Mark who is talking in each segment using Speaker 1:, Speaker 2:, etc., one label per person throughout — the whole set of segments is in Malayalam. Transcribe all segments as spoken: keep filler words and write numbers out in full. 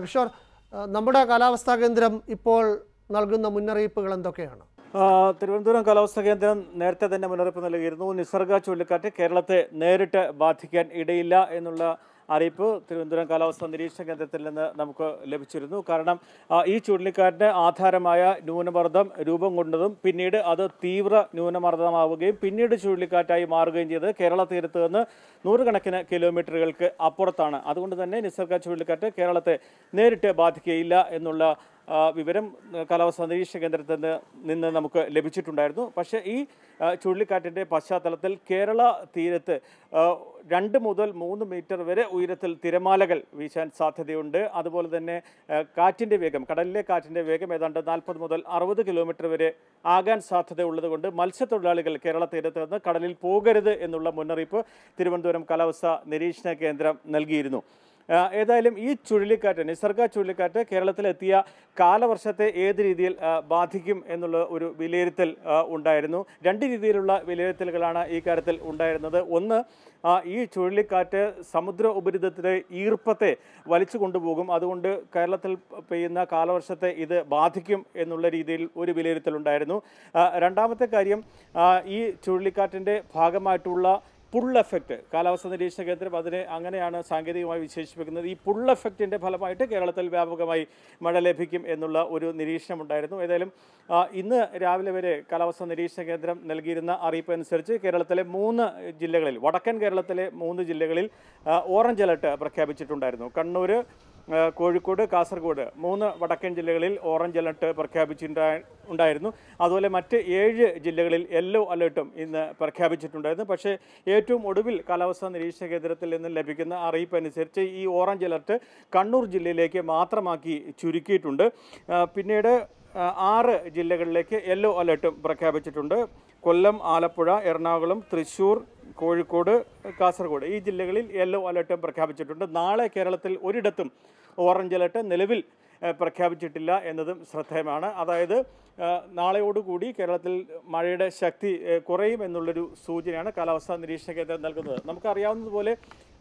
Speaker 1: കിഷോർ, നമ്മുടെ കാലാവസ്ഥാ കേന്ദ്രം ഇപ്പോൾ നൽകുന്ന മുന്നറിയിപ്പുകൾ എന്തൊക്കെയാണ്?
Speaker 2: തിരുവനന്തപുരം കാലാവസ്ഥാ കേന്ദ്രം നേരത്തെ തന്നെ മുന്നറിയിപ്പ് നൽകിയിരുന്നു. നിസർഗ ചുഴലിക്കാറ്റ് കേരളത്തെ നേരിട്ട് ബാധിക്കാൻ ഇടയില്ല എന്നുള്ള അറിയിപ്പ് തിരുവനന്തപുരം കാലാവസ്ഥാ നിരീക്ഷണ കേന്ദ്രത്തിൽ നിന്ന് നമുക്ക് ലഭിച്ചിരുന്നു. കാരണം ഈ ചുഴലിക്കാറ്റിന് ആധാരമായ ന്യൂനമർദ്ദം രൂപം കൊണ്ടതും പിന്നീട് അത് തീവ്ര ന്യൂനമർദ്ദമാവുകയും പിന്നീട് ചുഴലിക്കാറ്റായി മാറുകയും ചെയ്ത് കേരള തീരത്ത് നിന്ന് നൂറുകണക്കിന് കിലോമീറ്ററുകൾക്ക് അപ്പുറത്താണ്. അതുകൊണ്ട് തന്നെ നിസർഗ ചുഴലിക്കാറ്റ് കേരളത്തെ നേരിട്ട് ബാധിക്കുകയില്ല എന്നുള്ള വിവരം കാലാവസ്ഥാ നിരീക്ഷണ കേന്ദ്രത്തിൽ നിന്ന് നമുക്ക് ലഭിച്ചിട്ടുണ്ടായിരുന്നു. പക്ഷേ ഈ ചുഴലിക്കാറ്റിൻ്റെ പശ്ചാത്തലത്തിൽ കേരള തീരത്ത് രണ്ട് മുതൽ മൂന്ന് മീറ്റർ വരെ ഉയരത്തിൽ തിരമാലകൾ വീശാൻ സാധ്യതയുണ്ട്. അതുപോലെ തന്നെ കാറ്റിൻ്റെ വേഗം, കടലിലെ കാറ്റിൻ്റെ വേഗം ഏതാണ്ട് നാൽപ്പത് മുതൽ അറുപത് കിലോമീറ്റർ വരെ ആകാൻ സാധ്യത ഉള്ളതുകൊണ്ട് മത്സ്യത്തൊഴിലാളികൾ കേരള തീരത്ത് നിന്ന് കടലിൽ പോകരുത് എന്നുള്ള മുന്നറിയിപ്പ് തിരുവനന്തപുരം കാലാവസ്ഥാ നിരീക്ഷണ കേന്ദ്രം നൽകിയിരുന്നു. ഏതായാലും ഈ ചുഴലിക്കാറ്റ്, നിസർഗ ചുഴലിക്കാറ്റ് കേരളത്തിലെത്തിയ കാലവർഷത്തെ ഏത് രീതിയിൽ ബാധിക്കും എന്നുള്ള ഒരു വിലയിരുത്തൽ ഉണ്ടായിരുന്നു. രണ്ട് രീതിയിലുള്ള വിലയിരുത്തലുകളാണ് ഈ കാര്യത്തിൽ ഉണ്ടായിരുന്നത്. ഒന്ന്, ഈ ചുഴലിക്കാറ്റ് സമുദ്ര ഉപരിതലത്തിലെ ഈർപ്പത്തെ വലിച്ചു കൊണ്ടുപോകും, അതുകൊണ്ട് കേരളത്തിൽ പെയ്യുന്ന കാലവർഷത്തെ ഇത് ബാധിക്കും എന്നുള്ള രീതിയിൽ ഒരു വിലയിരുത്തലുണ്ടായിരുന്നു. രണ്ടാമത്തെ കാര്യം, ഈ ചുഴലിക്കാറ്റിൻ്റെ ഭാഗമായിട്ടുള്ള പുൾ എഫക്റ്റ്, കാലാവസ്ഥാ നിരീക്ഷണ കേന്ദ്രം അതിനെ അങ്ങനെയാണ് സാങ്കേതികമായി വിശേഷിപ്പിക്കുന്നത്. ഈ പുൾ എഫക്റ്റിൻ്റെ ഫലമായിട്ട് കേരളത്തിൽ വ്യാപകമായി മഴ ലഭിക്കും എന്നുള്ള ഒരു നിരീക്ഷണമുണ്ടായിരുന്നു. ഏതായാലും ഇന്ന് രാവിലെ വരെ കാലാവസ്ഥാ നിരീക്ഷണ കേന്ദ്രം നൽകിയിരുന്ന അറിയിപ്പ് അനുസരിച്ച് കേരളത്തിലെ മൂന്ന് ജില്ലകളിൽ, വടക്കൻ കേരളത്തിലെ മൂന്ന് ജില്ലകളിൽ ഓറഞ്ച് അലർട്ട് പ്രഖ്യാപിച്ചിട്ടുണ്ടായിരുന്നു. കണ്ണൂർ, കോഴിക്കോട്, കാസർഗോഡ് മൂന്ന് വടക്കൻ ജില്ലകളിൽ ഓറഞ്ച് അലർട്ട് പ്രഖ്യാപിച്ചിട്ടുണ്ടായിരുന്നു. അതുപോലെ മറ്റ് ഏഴ് ജില്ലകളിൽ യെല്ലോ അലർട്ടും ഇന്ന് പ്രഖ്യാപിച്ചിട്ടുണ്ടായിരുന്നു. പക്ഷേ ഏറ്റവും ഒടുവിൽ കാലാവസ്ഥാ നിരീക്ഷണ കേന്ദ്രത്തിൽ നിന്ന് ലഭിക്കുന്ന അറിയിപ്പ് അനുസരിച്ച് ഈ ഓറഞ്ച് അലർട്ട് കണ്ണൂർ ജില്ലയിലേക്ക് മാത്രമാക്കി ചുരുക്കിയിട്ടുണ്ട്. പിന്നീട് ആറ് ജില്ലകളിലേക്ക് യെല്ലോ അലർട്ടും പ്രഖ്യാപിച്ചിട്ടുണ്ട്. കൊല്ലം, ആലപ്പുഴ, എറണാകുളം, തൃശ്ശൂർ, കോഴിക്കോട്, കാസർഗോഡ് ഈ ജില്ലകളിൽ യെല്ലോ അലർട്ടും പ്രഖ്യാപിച്ചിട്ടുണ്ട്. നാളെ കേരളത്തിൽ ഒരിടത്തും ഓറഞ്ച് അലർട്ട് നിലവിൽ പ്രഖ്യാപിച്ചിട്ടില്ല എന്നതും ശ്രദ്ധേയമാണ്. അതായത് നാളെയോടുകൂടി കേരളത്തിൽ മഴയുടെ ശക്തി കുറയും എന്നുള്ളൊരു സൂചനയാണ് കാലാവസ്ഥാ നിരീക്ഷണ കേന്ദ്രം നൽകുന്നത്. നമുക്കറിയാവുന്നതുപോലെ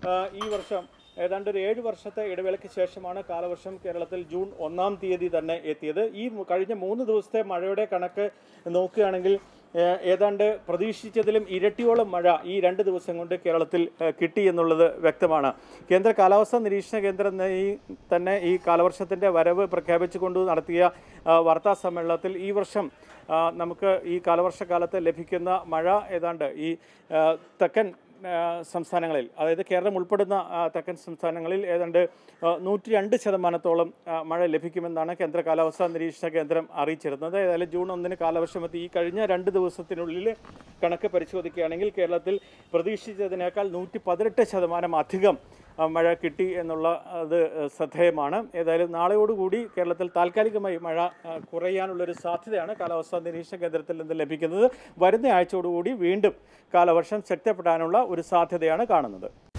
Speaker 2: ഈ വർഷം ഏതാണ്ട് ഒരു ഏഴ് വർഷത്തെ ഇടവേളയ്ക്ക് ശേഷമാണ് കാലവർഷം കേരളത്തിൽ ജൂൺ ഒന്നാം തീയതി തന്നെ എത്തിയത്. ഈ കഴിഞ്ഞ മൂന്ന് ദിവസത്തെ മഴയുടെ കണക്ക് നോക്കുകയാണെങ്കിൽ ഏതാണ്ട് പ്രതീക്ഷിച്ചതിലും ഇരട്ടിയോളം മഴ ഈ രണ്ട് ദിവസം കൊണ്ട് കേരളത്തിൽ കിട്ടി എന്നുള്ളത് വ്യക്തമാണ്. കേന്ദ്ര കാലാവസ്ഥാ നിരീക്ഷണ കേന്ദ്രം ഈ തന്നെ ഈ കാലവർഷത്തിൻ്റെ വരവ് പ്രഖ്യാപിച്ചുകൊണ്ട് നടത്തിയ വാർത്താ സമ്മേളനത്തിൽ ഈ വർഷം നമുക്ക് ഈ കാലവർഷക്കാലത്ത് ലഭിക്കുന്ന മഴ ഏതാണ്ട് ഈ തെക്കൻ സംസ്ഥാനങ്ങളിൽ, അതായത് കേരളം ഉൾപ്പെടുന്ന തെക്കൻ സംസ്ഥാനങ്ങളിൽ ഏതാണ്ട് നൂറ്റി രണ്ട് ശതമാനത്തോളം മഴ ലഭിക്കുമെന്നാണ് കേന്ദ്ര കാലാവസ്ഥാ നിരീക്ഷണ കേന്ദ്രം അറിയിച്ചിരുന്നത്. ഏതായാലും ജൂൺ ഒന്നിന് കാലവർഷമെത്തി ഈ കഴിഞ്ഞ രണ്ട് ദിവസത്തിനുള്ളിൽ കണക്ക് പരിശോധിക്കുകയാണെങ്കിൽ കേരളത്തിൽ പ്രതീക്ഷിച്ചതിനേക്കാൾ നൂറ്റി പതിനെട്ട് ശതമാനം അധികം മഴ കിട്ടി എന്നുള്ള അത് ശ്രദ്ധേയമാണ്. ഏതായാലും നാളെയോടുകൂടി കേരളത്തിൽ താൽക്കാലികമായി മഴ കുറയാനുള്ളൊരു സാധ്യതയാണ് കാലാവസ്ഥാ നിരീക്ഷണ കേന്ദ്രത്തിൽ നിന്ന് ലഭിക്കുന്നത്. വരുന്ന ആഴ്ചയോടുകൂടി വീണ്ടും കാലവർഷം ശക്തിപ്പെടാനുള്ള ഒരു സാധ്യതയാണ് കാണുന്നത്.